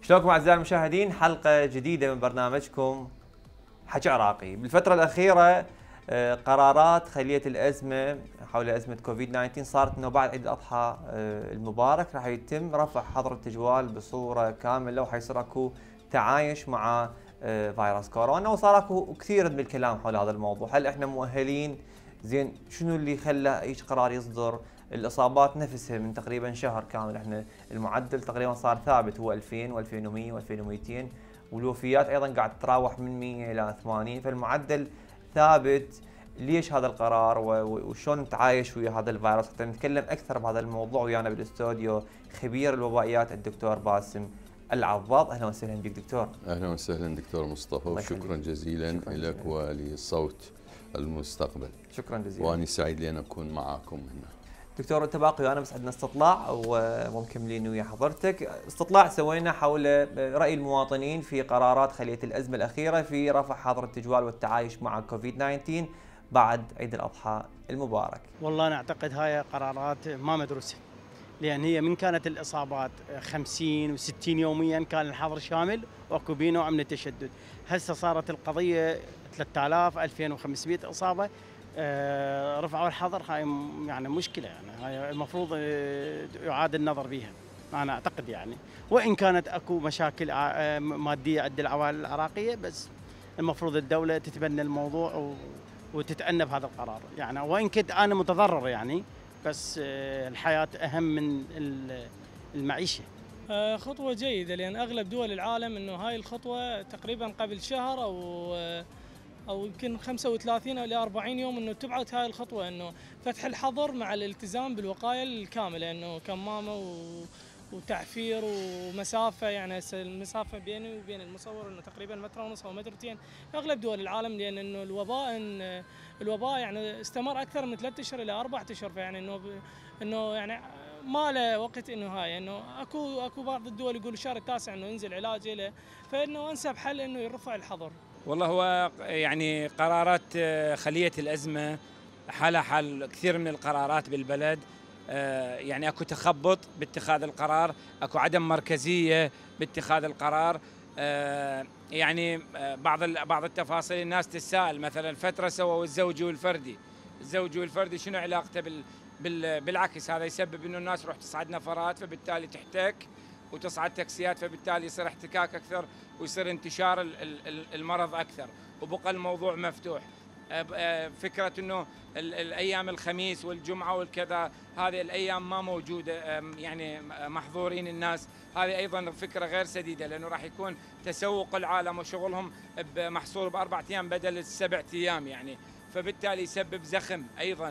شلونكم اعزائي المشاهدين؟ حلقه جديده من برنامجكم حكي عراقي. بالفتره الاخيره قرارات خليه الازمه حول ازمه كوفيد 19 صارت انه بعد عيد الاضحى المبارك راح يتم رفع حظر التجوال بصوره كامله، وحيصير اكو تعايش مع فيروس كورونا، وصار اكو كثير من الكلام حول هذا الموضوع. هل احنا مؤهلين؟ زين شنو اللي خلى ايش قرار يصدر؟ الاصابات نفسها من تقريبا شهر كامل احنا المعدل تقريبا صار ثابت، هو 2000 و2100 و2200، والوفيات ايضا قاعد تتراوح من 100 الى 80، فالمعدل ثابت. ليش هذا القرار وشلون نتعايش ويا هذا الفيروس؟ حتى نتكلم اكثر بهذا الموضوع ويانا بالاستوديو خبير الوبائيات الدكتور باسم العضاض. اهلا وسهلا بك دكتور. اهلا وسهلا دكتور مصطفى، وشكرا جزيلا لك ولصوت المستقبل. شكرا جزيلا، وانا سعيد لان اكون معاكم هنا. دكتور انت باقي وانا بس عندنا استطلاع ومكملين ويا حضرتك. استطلاع سوينا حول راي المواطنين في قرارات خليه الازمه الاخيره في رفع حظر التجوال والتعايش مع كوفيد 19 بعد عيد الاضحى المبارك. والله انا اعتقد هاي قرارات ما مدروسه، لان هي من كانت الاصابات 50 و60 يوميا كان الحظر شامل واكو بيه نوع من التشدد. هسه صارت القضيه 3000 2500 اصابه، رفعوا الحظر. هاي يعني مشكله، يعني هاي المفروض يعاد النظر بها انا اعتقد يعني. وان كانت اكو مشاكل ماديه عند العوائل العراقيه، بس المفروض الدوله تتبنى الموضوع وتتأنب هذا القرار يعني. وإن كنت أنا متضرر يعني، بس الحياة أهم من المعيشة. خطوة جيدة، لأن أغلب دول العالم أنه هاي الخطوة تقريبا قبل شهر أو يمكن 35 إلى 40 يوم أنه تبعت هاي الخطوة، أنه فتح الحظر مع الالتزام بالوقاية الكاملة، أنه كمامة وتعفير ومسافه. يعني المسافه بيني وبين المصور انه تقريبا متر ونص او مترتين اغلب دول العالم، لان انه الوباء يعني استمر اكثر من 3 اشهر الى 4 اشهر، فيعني انه يعني ما له وقت انه هاي انه اكو بعض الدول يقول الشهر التاسع انه ينزل علاج له، فانه انسب حل انه يرفع الحظر. والله هو يعني قرارات خليه الازمه حالها حال كثير من القرارات بالبلد. يعني اكو تخبط باتخاذ القرار، اكو عدم مركزيه باتخاذ القرار. يعني بعض التفاصيل الناس تساءل، مثلا فتره سووا الزوجي والفردي شنو علاقته بالعكس هذا يسبب انه الناس تروح تصعد نفرات، فبالتالي تحتك وتصعد تاكسيات، فبالتالي يصير احتكاك اكثر ويصير انتشار المرض اكثر، وبقى الموضوع مفتوح. فكرة انه الايام الخميس والجمعة والكذا هذه الايام ما موجودة، يعني محظورين الناس، هذه ايضا فكرة غير سديدة، لانه راح يكون تسوق العالم وشغلهم محصور ب4 ايام بدل ال7 ايام يعني، فبالتالي يسبب زخم ايضا.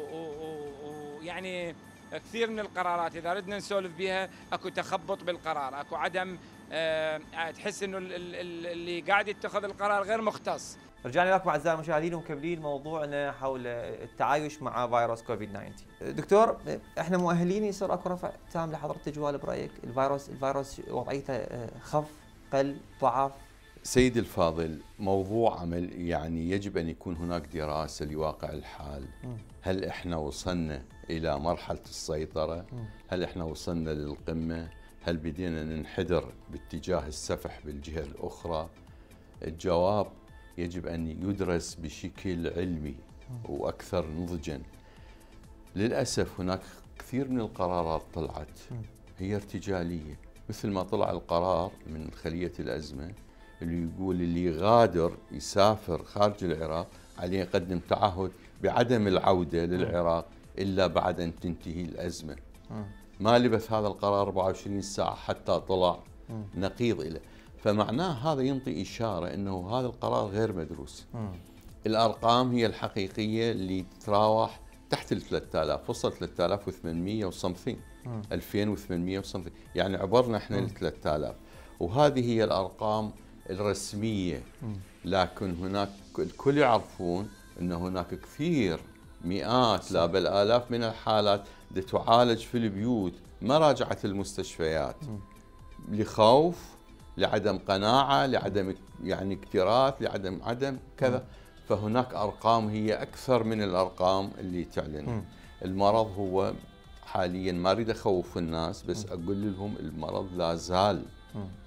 ويعني كثير من القرارات اذا ردنا نسولف بها اكو تخبط بالقرار، اكو عدم، تحس انه اللي قاعد يتخذ القرار غير مختص. رجعنا لكم اعزائي المشاهدين ومكملين موضوعنا حول التعايش مع فيروس كوفيد 19. دكتور احنا مؤهلين يصير اكو رفع تام لحظر التجوال برايك؟ الفيروس وضعيته خف، قل، ضعف؟ سيدي الفاضل، موضوع عمل يعني يجب ان يكون هناك دراسه لواقع الحال. هل احنا وصلنا الى مرحله السيطره؟ هل احنا وصلنا للقمه؟ هل بدينا ننحدر باتجاه السفح بالجهه الاخرى؟ الجواب يجب أن يدرس بشكل علمي وأكثر نضجاً. للأسف هناك كثير من القرارات طلعت هي ارتجالية، مثل ما طلع القرار من خلية الأزمة اللي يقول اللي يغادر يسافر خارج العراق عليه يقدم تعهد بعدم العودة للعراق إلا بعد أن تنتهي الأزمة. ما لبث هذا القرار 24 ساعة حتى طلع نقيض إليه، فمعناه هذا ينطي إشارة أنه هذا القرار غير مدروس. الأرقام هي الحقيقية اللي تتراوح تحت ال 3000، وصل 3800 وصمثين، 2800 وصمثين، يعني عبرنا احنا ال 3000، وهذه هي الأرقام الرسمية. لكن هناك الكل يعرفون أن هناك كثير مئات لا بل آلاف من الحالات تعالج في البيوت، ما راجعت المستشفيات لخوف، لعدم قناعة، لعدم يعني اكتراث، لعدم كذا. فهناك أرقام هي أكثر من الأرقام اللي تعلن. المرض هو حاليا، ما أريد أخوف الناس، بس أقول لهم المرض لا زال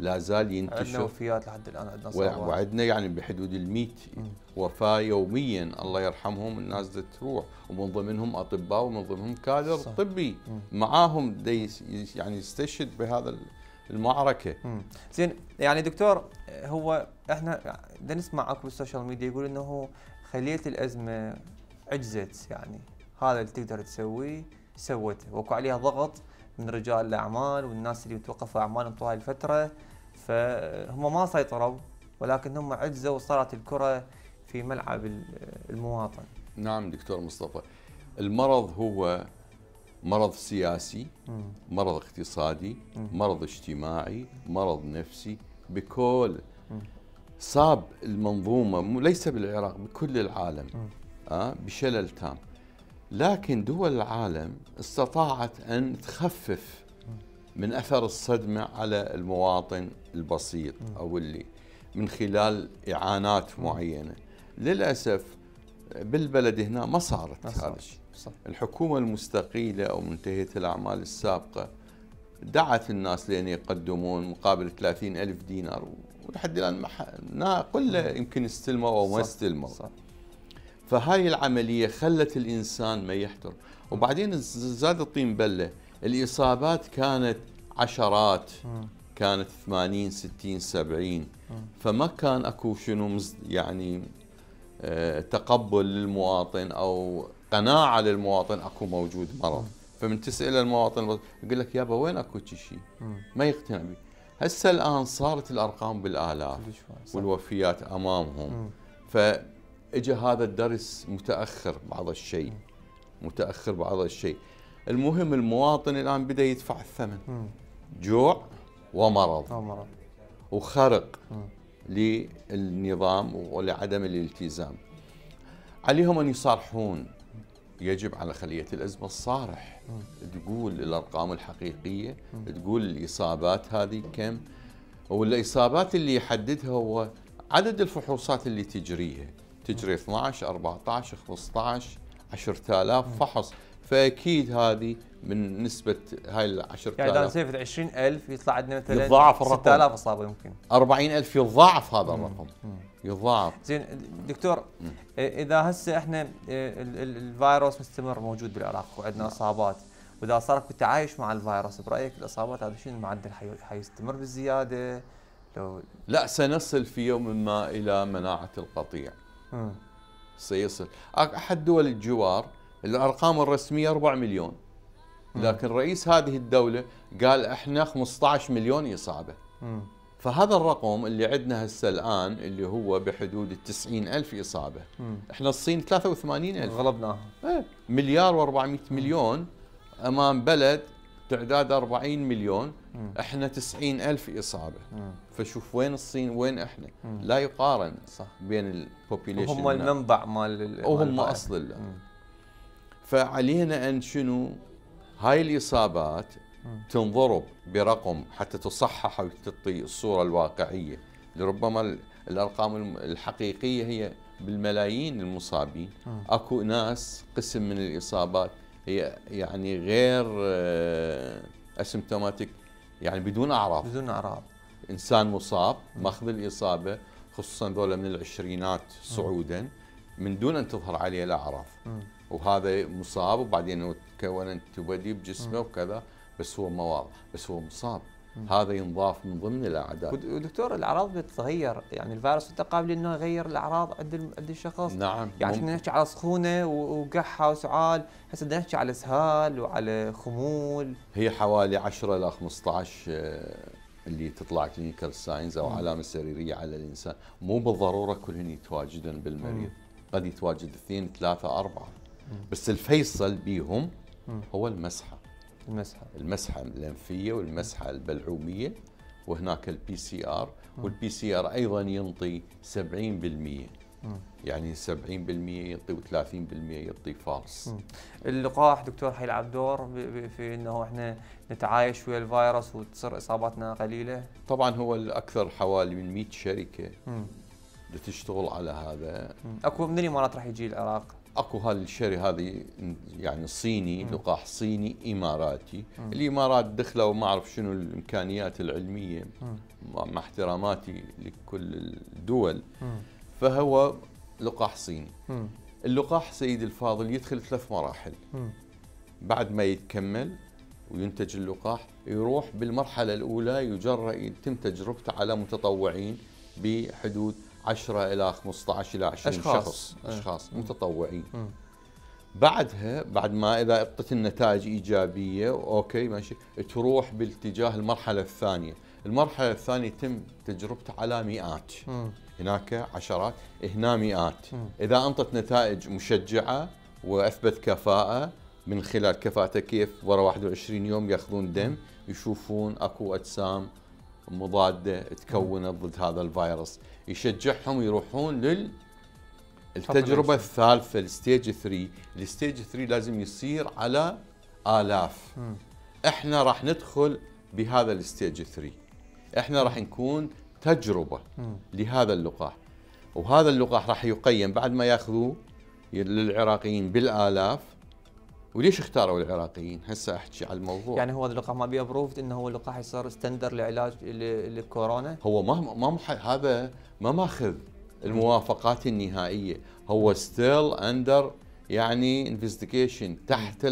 لا زال عندنا ينتشر، وفيات لحد الان، عندنا اصابات. وعندنا يعني بحدود ال100 وفاة يوميا، الله يرحمهم الناس دي تروح، ومن ضمنهم اطباء ومن ضمنهم كادر صح. طبي معاهم يعني يستشهد بهذا المعركة. زين يعني دكتور، هو احنا بدنا نسمع اكو بالسوشيال ميديا يقول انه خلية الازمة عجزت، يعني هذا اللي تقدر تسويه سوته، وكو عليها ضغط من رجال الاعمال والناس اللي توقفوا اعمالهم طوال الفترة، فهم ما سيطروا ولكن هم عجزوا وصارت الكرة في ملعب المواطن. نعم دكتور مصطفى، المرض هو مرض سياسي، مرض اقتصادي، مرض اجتماعي، مرض نفسي، بكل صاب المنظومة ليس بالعراق بكل العالم بشلل تام. لكن دول العالم استطاعت أن تخفف من أثر الصدمة على المواطن البسيط أو اللي من خلال إعانات معينة. للأسف بالبلد هنا ما صارت هذا الشيء. الحكومة المستقيلة أو منتهية الأعمال السابقة دعت الناس لأن يقدمون مقابل 30,000 دينار، ولحد الآن قلة يمكن استلموا أو ما استلموا. فهاي العملية خلت الإنسان ما يحتر. وبعدين زاد الطين بلة، الإصابات كانت عشرات، كانت 80 60 70، فما كان أكو شنو يعني تقبل للمواطن أو قناعة للمواطن أكو موجود مرض. فمن تسأل المواطن يقول لك يابا وين أكو شيء، ما يقتنع به. هسه الآن صارت الأرقام بالآلاف والوفيات أمامهم، فإجا هذا الدرس متأخر بعض الشيء، متأخر بعض الشيء. المهم المواطن الآن بدأ يدفع الثمن، جوع ومرض وخرق للنظام ولعدم الالتزام. عليهم أن يصارحون، يجب على خلية الأزمة الصارح، تقول الأرقام الحقيقية، تقول الإصابات هذه كم، والإصابات اللي يحددها هو عدد الفحوصات اللي تجريها، تجري 12 14 15 10,000 فحص، فأكيد هذه من نسبة هاي ال 10,000 يعني إذا نسيفت 20,000 يطلع عندنا مثلا يتضاعف الرقم، 6,000 إصابة، يمكن 40,000 يتضاعف هذا الرقم، يتضاعف. زين دكتور، إذا هسه احنا الفيروس مستمر موجود بالعراق وعندنا إصابات، وإذا صار التعايش مع الفيروس، برأيك الإصابات هذا شنو المعدل حيستمر بالزيادة؟ لا، سنصل في يوم ما إلى مناعة القطيع. سيصل. أحد دول الجوار الأرقام الرسمية 4 مليون، لكن رئيس هذه الدولة قال احنا 15 مليون إصابة. فهذا الرقم اللي عندنا هسه الآن اللي هو بحدود 90,000 إصابة، احنا الصين 83,000 غلبناها. مليار و400 مليون أمام بلد تعداد 40 مليون، احنا 90,000 إصابة. فشوف وين الصين وين احنا، لا يقارن. صح. بين البوبيليشن، هم المنبع مال وهم أصل فعلينا أن شنو هاي الإصابات تنضرب برقم حتى تصحح وتعطي الصورة الواقعية. لربما الأرقام الحقيقية هي بالملايين المصابين. أكو ناس قسم من الإصابات هي يعني غير أسيمتوماتيك، يعني بدون أعراض. إنسان مصاب ماخذ الإصابة، خصوصا ذولا من العشرينات صعودا، من دون أن تظهر عليه الأعراض، وهذا مصاب وبعدين تكون انتبادي بجسمه وكذا، بس هو ما واضح، بس هو مصاب. هذا ينضاف من ضمن الاعداد. ودكتور الأعراض بتتغير، يعني الفيروس انت قابل انه يغير الاعراض عند الشخص. نعم. يعني احنا نحكي على سخونه وقحه وسعال، هسه بدنا نحكي على اسهال وعلى خمول. هي حوالي 10 إلى 15 اللي تطلع كلينيكال ساينز او علامه سريريه على الانسان، مو بالضروره كلهن يتواجدن بالمريض، قد يتواجد 2 3 4، بس الفيصل بيهم هو المسحه الأنفية والمسحة البلعومية، وهناك البي سي ار، والبي سي ار أيضا ينطي 70%، يعني 70% ينطي و30% ينطي فالس. اللقاح دكتور حيلعب دور في انه احنا نتعايش ويا الفيروس وتصير اصاباتنا قليلة؟ طبعا هو الأكثر حوالي من 100 شركة تشتغل على هذا. اكو من الامارات راح يجي العراق؟ اكو هالشري هذه يعني صيني، لقاح صيني اماراتي. الامارات دخلوا وما اعرف شنو الامكانيات العلميه مع احتراماتي لكل الدول، فهو لقاح صيني. اللقاح سيدي الفاضل يدخل 3 مراحل. بعد ما يتكمل وينتج اللقاح يروح بالمرحله الاولى يتم تجربته على متطوعين بحدود 10 إلى 15 إلى 20 أشخاص متطوعين. بعدها بعد ما إذا أعطت النتائج إيجابية أوكي ماشي، تروح باتجاه المرحلة الثانية. المرحلة الثانية يتم تجربتها على مئات، هناك عشرات، هنا مئات. إذا أنطت نتائج مشجعة وأثبت كفاءة من خلال كفاءته كيف، ورا 21 يوم ياخذون دم يشوفون أكو أجسام مضادة تكونت ضد هذا الفيروس، يشجعهم يروحون للتجربة الثالثة الستيج 3. الستيج 3 لازم يصير على آلاف. احنا راح ندخل بهذا الستيج 3، احنا راح نكون تجربة لهذا اللقاح، وهذا اللقاح راح يقيم بعد ما ياخذوه للعراقيين بالآلاف. وليش اختاروا العراقيين؟ هسه احكي على الموضوع. يعني هو اللقاح ما بيبروفد انه هو اللقاح يصير ستندر لعلاج الكورونا؟ هو هذا ما ماخذ الموافقات النهائيه، هو ستيل اندر يعني انفستيجيشن، تحت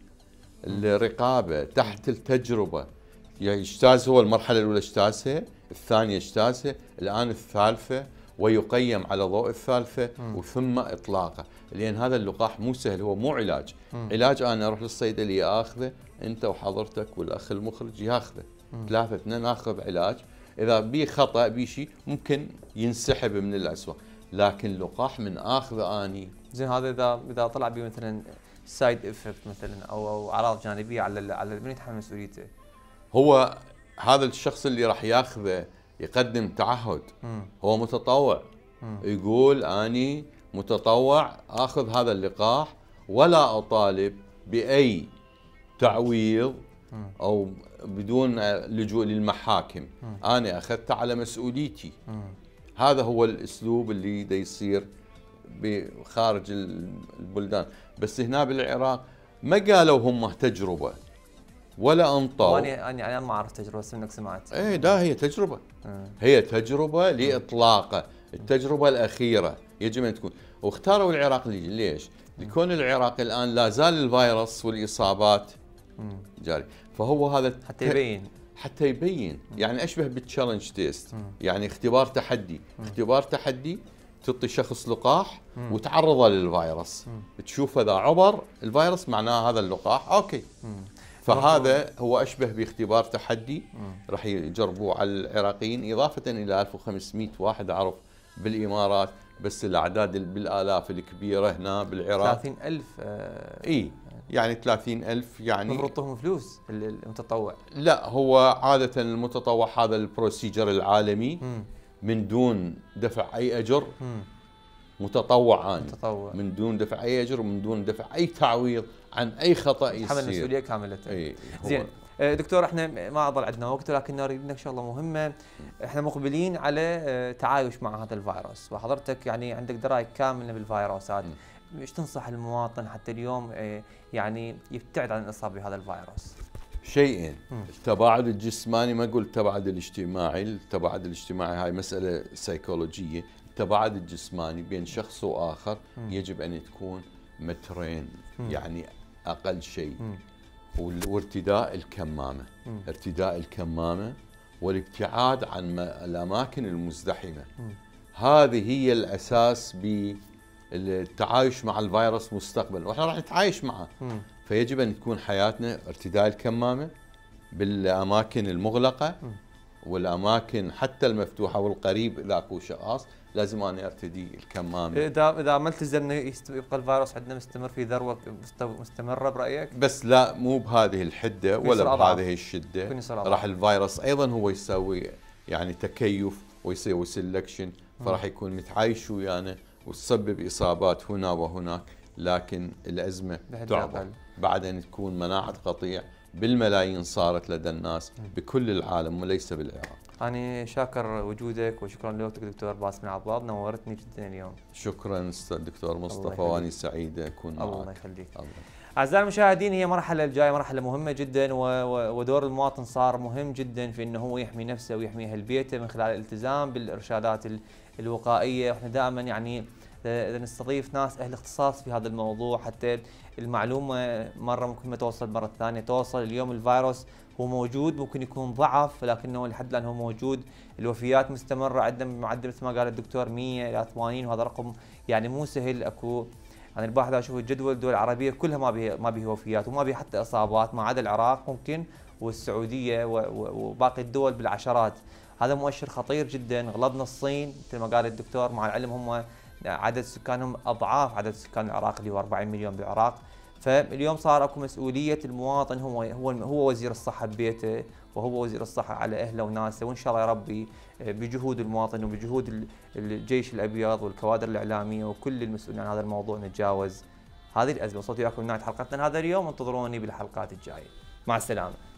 الرقابه، تحت التجربه. يعني اجتاز، هو المرحله الاولى اجتازها، الثانيه اجتازها، الان الثالثه، ويقيم على ضوء الثالثه وثم اطلاقه. لان هذا اللقاح مو سهل، هو مو علاج. علاج انا اروح للصيدليه اخذه، انت وحضرتك والاخ المخرج ياخذه، 3 ناخذ علاج، اذا بي خطا بي شيء ممكن ينسحب من الاسواق. لكن لقاح من اخذه اني زين، هذا اذا طلع بي مثلا سايد افكت مثلا او اعراض جانبيه على من يتحمل مسؤوليته؟ هو هذا الشخص اللي راح ياخذه يقدم تعهد، هو متطوع، يقول اني متطوع اخذ هذا اللقاح ولا اطالب باي تعويض او بدون لجوء للمحاكم، انا اخذته على مسؤوليتي. هذا هو الاسلوب اللي دا يصير بخارج البلدان. بس هنا بالعراق ما قالوا هم تجربه ولا انطوا. انا ما اعرف تجربه، بس منك سمعت. ايه ده هي تجربه، هي تجربه لاطلاقه، التجربه الاخيره يجب ان تكون. واختاروا العراق ليش؟ لكون العراق الان لا زال الفيروس والاصابات جاري، فهو هذا حتى يبين يعني اشبه بالتشالنج تيست، يعني اختبار تحدي. اختبار تحدي تعطي شخص لقاح وتعرضه للفيروس، تشوف اذا عبر الفيروس معناه هذا اللقاح اوكي. فهذا هو اشبه باختبار تحدي راح يجربوه على العراقيين، اضافه الى 1500 واحد اعرف بالامارات، بس الاعداد بالالاف الكبيره هنا بالعراق 30,000. اي يعني 30,000 يعني المفروض تعطوهم فلوس المتطوع؟ لا، هو عاده المتطوع هذا البروسيجر العالمي من دون دفع اي اجر. متطوع من دون دفع اي اجر ومن دون دفع اي تعويض عن اي خطا يصير، تحمل مسؤوليه كامله. اي زين دكتور، احنا ما ضل عندنا وقت، ولكن نريد منك شغله مهمه. احنا مقبلين على تعايش مع هذا الفيروس، وحضرتك يعني عندك درايه كامله بالفيروسات. ايش تنصح المواطن حتى اليوم يعني يبتعد عن الاصابه بهذا الفيروس؟ شيئين، التباعد الجسماني، ما اقول التباعد الاجتماعي. التباعد الاجتماعي هاي مساله سيكولوجيه. التباعد الجسماني بين شخص واخر يجب ان تكون 2 متر، يعني اقل شيء. وارتداء الكمامه، ارتداء الكمامه والابتعاد عن الاماكن المزدحمه. هذه هي الاساس بالتعايش مع الفيروس مستقبلا، واحنا راح نتعايش معه. فيجب ان تكون حياتنا ارتداء الكمامه بالاماكن المغلقه والاماكن حتى المفتوحه والقريب، اذا اكو شخص لازم انا ارتدي الكمامه. اذا ما التزمنا يبقى الفيروس عندنا مستمر في ذروه مستمره برايك؟ بس لا، مو بهذه الحده ولا بهذه الشده. راح الفيروس ايضا هو يسوي يعني تكيف ويسوي سلكشن، فراح يكون متعايش ويانا وتسبب اصابات هنا وهناك، لكن الازمه تعظم بعد ان تكون مناعه قطيع بالملايين صارت لدى الناس بكل العالم وليس بالعراق. انا شاكر وجودك وشكرا لوقتك دكتور باسم العضاض، نورتني جدا اليوم. شكرا استاذ دكتور مصطفى، واني سعيد اكون معك. الله يخليك. الله. اعزائي المشاهدين، هي مرحله الجايه مرحله مهمه جدا، ودور المواطن صار مهم جدا في انه هو يحمي نفسه ويحمي اهل بيته من خلال الالتزام بالارشادات الوقائيه، واحنا دائما يعني نستضيف ناس اهل اختصاص في هذا الموضوع حتى المعلومه مره ممكن ما توصل، مره ثانيه توصل. اليوم الفيروس هو موجود، ممكن يكون ضعف لكنه لحد الان هو موجود. الوفيات مستمره، عندنا معدل مثل ما قال الدكتور 100 الى 80، وهذا رقم يعني مو سهل. اكو يعني الباحث اشوف الجدول الدول العربيه كلها ما بها وفيات وما بها حتى اصابات، ما عدا العراق ممكن والسعوديه وباقي الدول بالعشرات. هذا مؤشر خطير جدا. غلبنا الصين مثل ما قال الدكتور، مع العلم هم عدد سكانهم اضعاف عدد سكان العراق اللي هو 40 مليون بالعراق. فاليوم صار اكو مسؤوليه المواطن، هو وزير الصحه ببيته، وهو وزير الصحه على اهله وناسه، وان شاء الله يا ربي بجهود المواطن وبجهود الجيش الابيض والكوادر الاعلاميه وكل المسؤولين عن هذا الموضوع نتجاوز هذه الازمه. وصلت وياكم نهايه حلقتنا هذا اليوم، انتظروني بالحلقات الجايه. مع السلامه.